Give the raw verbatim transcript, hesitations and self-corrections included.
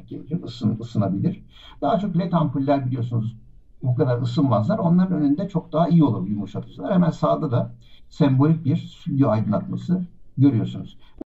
denk gelecek. Isın, ısınabilir. Daha çok led ampuller biliyorsunuz bu kadar ısınmazlar. Onların önünde çok daha iyi olur yumuşatıcılar. Hemen sağda da sembolik bir stüdyo aydınlatması görüyorsunuz.